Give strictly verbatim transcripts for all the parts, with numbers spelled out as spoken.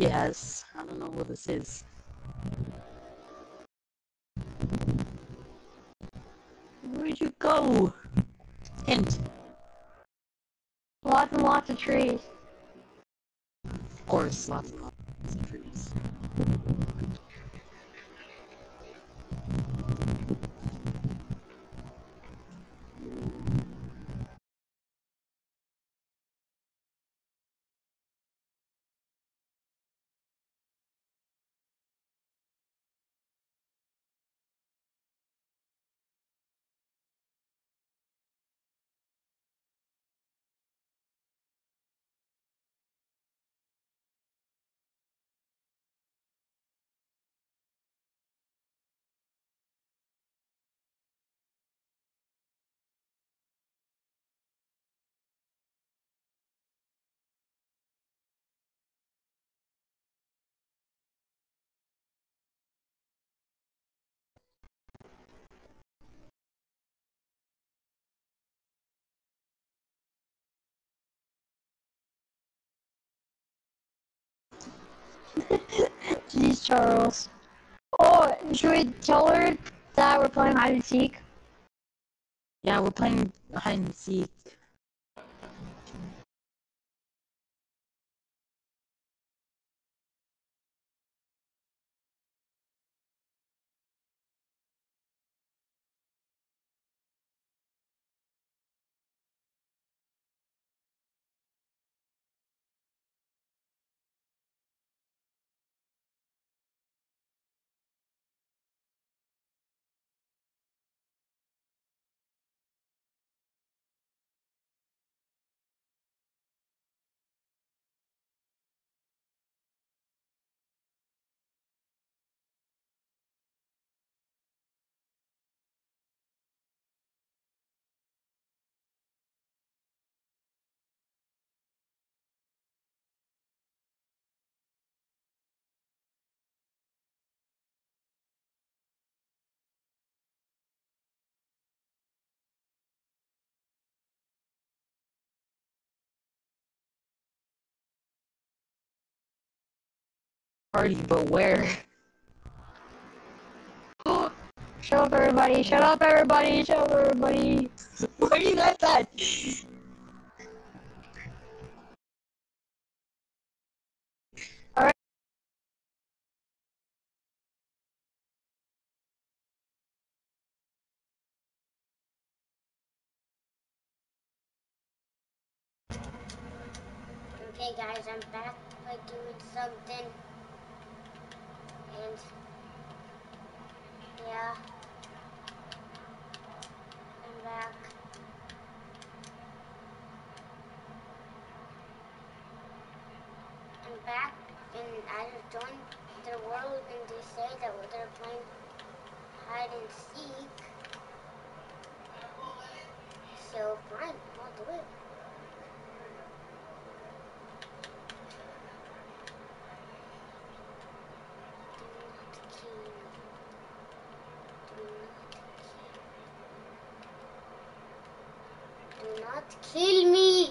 Yes, I don't know what this is. Where'd you go? Hint. Lots and lots of trees. Of course, lots and lots of trees. Jeez, Charles. Oh, should we tell her that we're playing hide and seek? Yeah, we're playing hide and seek. Party, but where? Shut up, everybody! Shut up, everybody! Shut up, everybody! Where you got that? Alright. Okay guys, I'm back by doing something, and yeah, I'm back. I'm back, and I just joined their world, and they say that they're playing hide and seek, so fine, I'll do it. Do not kill me!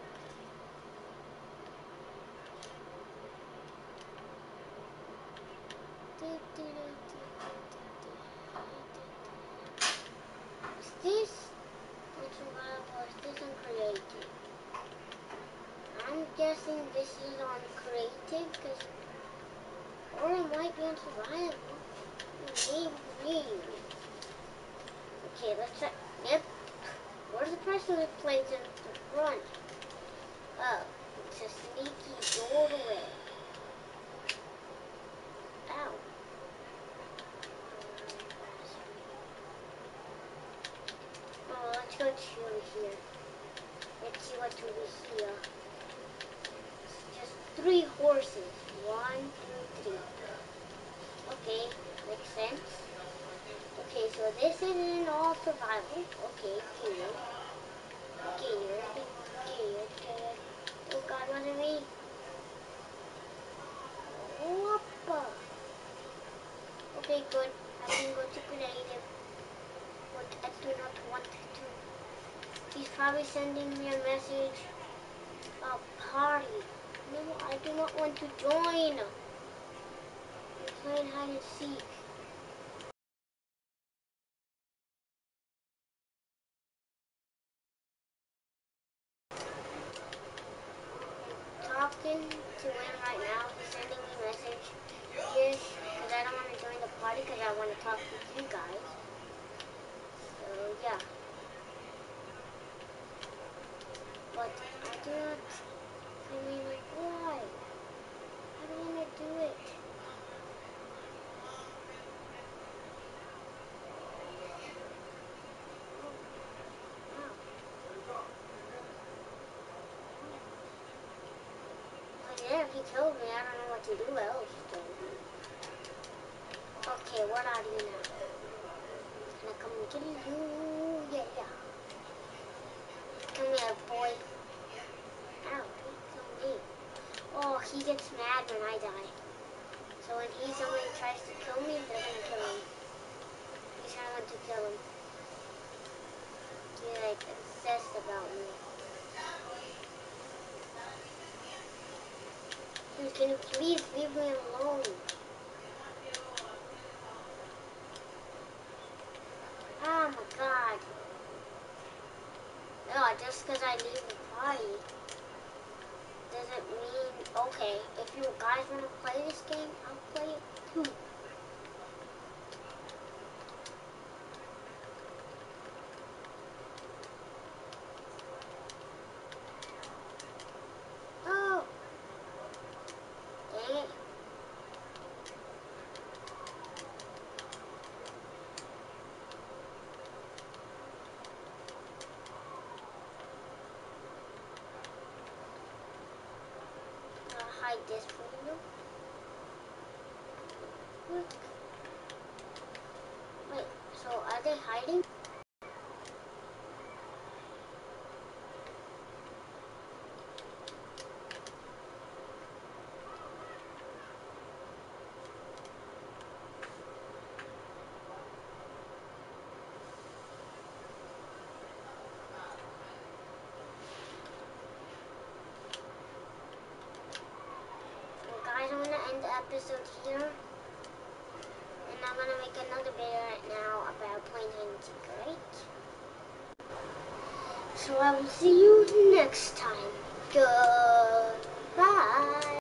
Is this on survival or is this on creative? I'm guessing this is on creative, because, or it might be on survival. Maybe. Okay, let's try. Yep. Where's the person who plays in the front? Oh, it's a sneaky doorway. Ow. Oh, let's go to here. Let's see what we see. It's just three horses. One, two, three. Okay, makes sense. Okay, so this isn't all survival. Okay, good. Good, good, good. Oh god, wasn't me. Whoppa. Okay, good. I can go to creative. What I do not want to. He's probably sending me a message. A party. No, I do not want to join. We're playing hide and seek. Talking to him right now. He's sending me a message. Yes, because I don't want to join the party because I want to talk to you guys. So, yeah. But I do not, I mean, like, why? I don't want to do it. Oh, wow. But yeah, if he killed me, I don't know what to do else. So. Okay, what are you now? Can I come and kill you? Yeah, yeah. Come here, boy. Ow, don't kill me. Oh, he gets mad when I die. So when he someone tries to kill me, they're gonna kill him. He's trying to kill him. He's like obsessed about me. Dude, can you please leave me alone? Oh my god. No, just because I leave the party doesn't mean, okay, if you guys want to play this game, I'll play it too. Oh, dang it. I'll hide this for you. Look. Wait, so are they hiding? Well, guys, I'm gonna end the episode here. And I'm gonna make another video right now about playing hide and seek, alright? So I will see you next time. Goodbye.